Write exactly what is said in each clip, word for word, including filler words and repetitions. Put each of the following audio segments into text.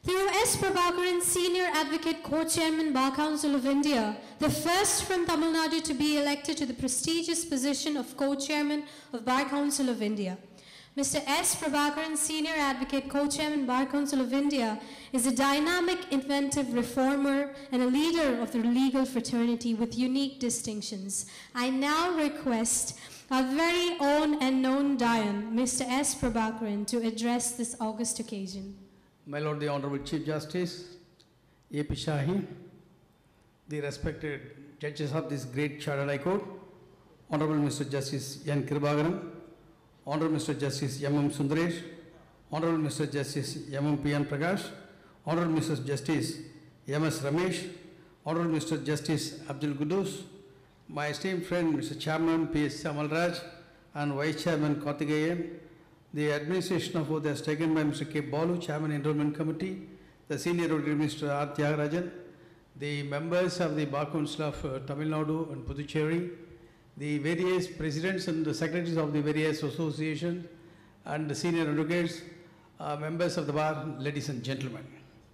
Through S. Prabakaran, Senior Advocate Co-Chairman Bar Council of India, the first from Tamil Nadu to be elected to the prestigious position of Co-Chairman of Bar Council of India. Mister S. Prabakaran, Senior Advocate Co-Chairman Bar Council of India, is a dynamic, inventive reformer and a leader of the legal fraternity with unique distinctions. I now request our very own and known Dayan, Mister S. Prabakaran, to address this august occasion. My Lord, the Honorable Chief Justice, A P Shahi, the respected judges of this great Chartered High Court, Honorable Mister Justice N. Prabakaran, Honorable Mister Justice M M Sundaresh, Honorable Mister Justice M M P N Prakash, Honorable Mister Justice M S Ramesh, Honorable Mister Justice Abdul Qudus, my esteemed friend Mister Chairman P S Samalraj and Vice Chairman Karthikeyan, the administration of oath has taken by Mister K. Balu, Chairman Enrolment Committee, the Senior Auditor Minister R. Tyagarajan, the members of the Bar Council of uh, Tamil Nadu and Puducherry, the various presidents and the secretaries of the various associations, and the senior advocates, uh, members of the bar, ladies and gentlemen.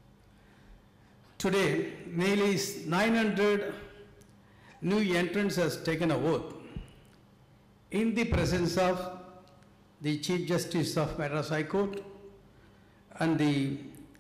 Today, nearly nine hundred new entrants has taken a oath in the presence of the Chief Justice of Madras High Court and the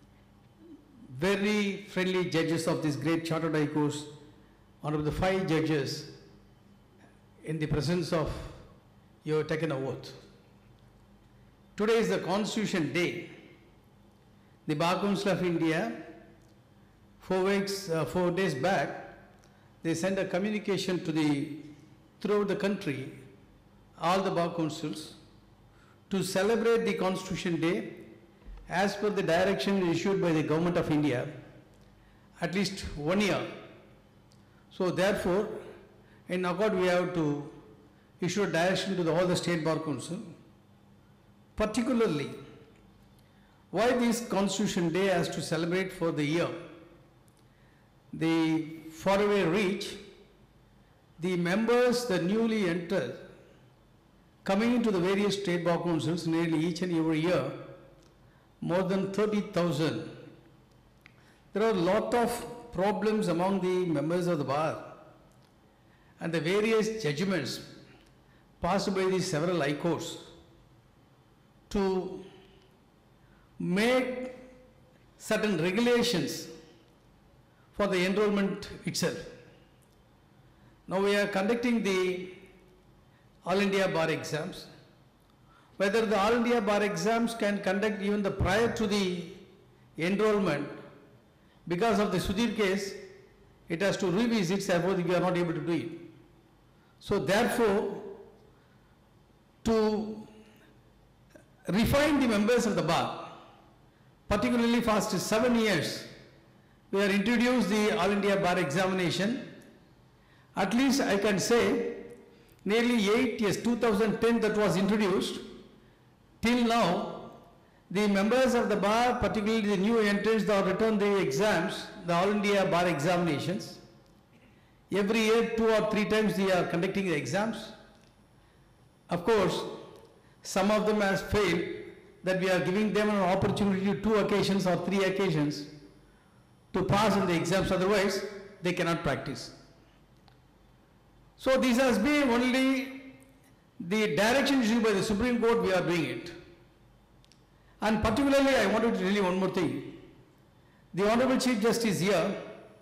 very friendly judges of this great Chartered High Court, one of the five judges in the presence of you have taken an oath. Today is the Constitution Day. The Bar Council of India, four weeks, uh, four days back, they sent a communication to the, throughout the country, all the Bar Councils, to celebrate the Constitution Day as per the direction issued by the Government of India, at least one year. So therefore, in accord we have to issue a direction to the, all the State Bar Council, particularly why this Constitution Day has to celebrate for the year. The faraway reach, the members, the newly entered, coming into the various state bar councils nearly each and every year, more than thirty thousand. There are a lot of problems among the members of the bar and the various judgments passed by the several high courts to make certain regulations for the enrollment itself. Now we are conducting the All India Bar exams. Whether the All India Bar exams can conduct even the prior to the enrollment, because of the Sudhir case, it has to revisit, therefore we are not able to do it. So therefore, to refine the members of the bar, particularly for seven years, we have introduced the All India Bar examination. At least I can say, nearly eight years, two thousand ten that was introduced, till now, the members of the bar, particularly the new entrants that return the exams, the All India Bar examinations, every year two or three times they are conducting the exams. Of course, some of them has failed, that we are giving them an opportunity two occasions or three occasions to pass in the exams, otherwise they cannot practice. So this has been only the direction issued by the Supreme Court, we are doing it. And particularly I wanted to tell you one more thing. The Honorable Chief Justice here,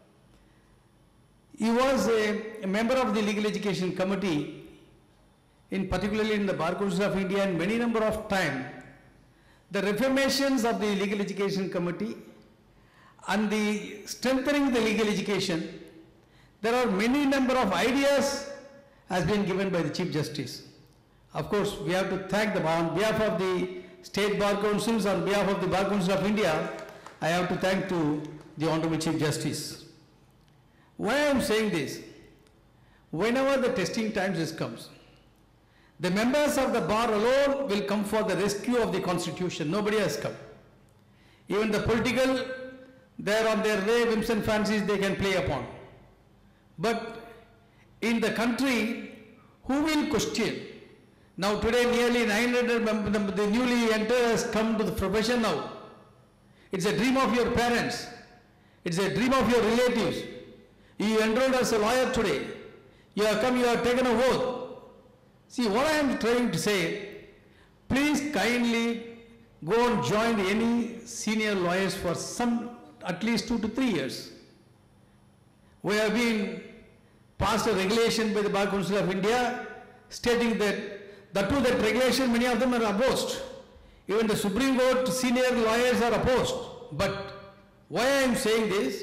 he was a, a member of the Legal Education Committee, in particularly in the Bar Council of India, and many number of time, the reformations of the Legal Education Committee and the strengthening the legal education, there are many number of ideas has been given by the Chief Justice. Of course, we have to thank the bar on behalf of the State Bar Councils, on behalf of the Bar Council of India, I have to thank to the Honorable Chief Justice. Why I am saying this? Whenever the testing times is comes, the members of the bar alone will come for the rescue of the Constitution. Nobody has come. Even the political, they are on their way, whims and fancies they can play upon. But in the country, who will question? Now today nearly nine hundred members, the newly entered has come to the profession now. It's a dream of your parents. It's a dream of your relatives. You enrolled as a lawyer today. You have come, you have taken a oath. See, what I am trying to say, please kindly go and join any senior lawyers for some, at least two to three years. We have been passed a regulation by the Bar Council of India stating that, the two that regulation, many of them are opposed. Even the Supreme Court senior lawyers are opposed. But why I am saying this,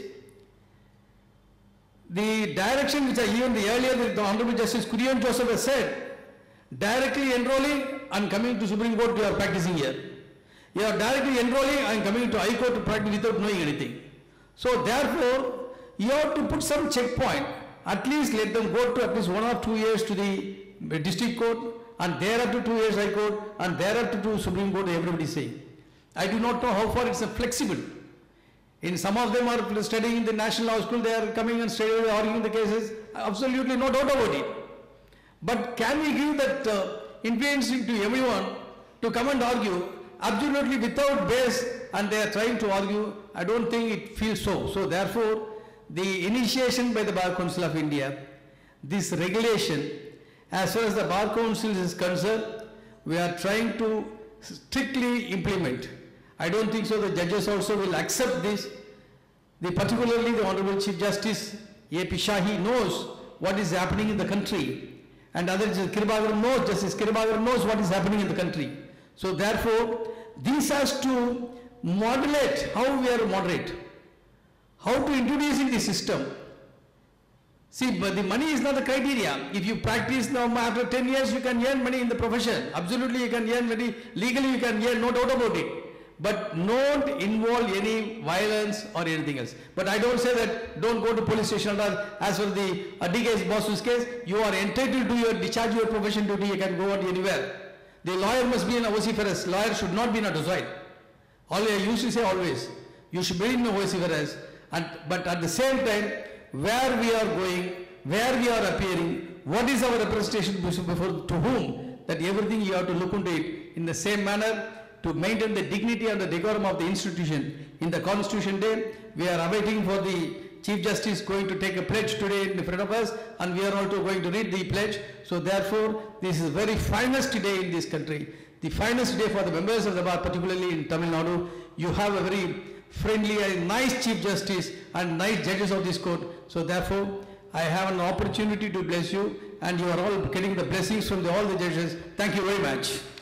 the direction which I given the earlier, the Honorable Justice Kurian Joseph has said, directly enrolling and coming to Supreme Court, you are practicing here. You are directly enrolling and coming to High Court to practice without knowing anything. So therefore, you have to put some checkpoint. At least let them go to at least one or two years to the district court, and thereafter two years High Court, and thereafter to Supreme Court, everybody is saying. I do not know how far it's flexible. In some of them are studying in the National Law School, they are coming and studying, arguing the cases. Absolutely no doubt about it. But can we give that uh, influence to everyone to come and argue absolutely without base, and they are trying to argue? I don't think it feels so. So therefore, the initiation by the Bar Council of India, this regulation, as far as the Bar Council is concerned, we are trying to strictly implement. I don't think so the judges also will accept this. The, particularly the Honorable Chief Justice A P Shahi knows what is happening in the country, and other Prabakaran knows, Justice Prabakaran knows what is happening in the country. So therefore, this has to modulate how we are moderate, how to introduce in the system. See, but the money is not the criteria. If you practice now after ten years, you can earn money in the profession. Absolutely, you can earn money. Legally, you can earn, no doubt about it. But don't involve any violence or anything else. But I don't say that don't go to police station. As for the uh, D K's boss's case, you are entitled to your discharge your profession duty. You can go out anywhere. The lawyer must be in a vociferous. Lawyer should not be in a docile. Always, I used to say always, you should be in a vociferous. And, but at the same time, where we are going, where we are appearing, what is our representation before to whom, that everything you have to look into it in the same manner to maintain the dignity and the decorum of the institution. In the Constitution Day, we are awaiting for the Chief Justice going to take a pledge today in front of us, and we are also going to read the pledge. So therefore, this is the very finest day in this country, the finest day for the members of the bar, particularly in Tamil Nadu. You have a very friendly and nice Chief Justice and nice judges of this court. So therefore, I have an opportunity to bless you, and you are all getting the blessings from the, all the judges. Thank you very much.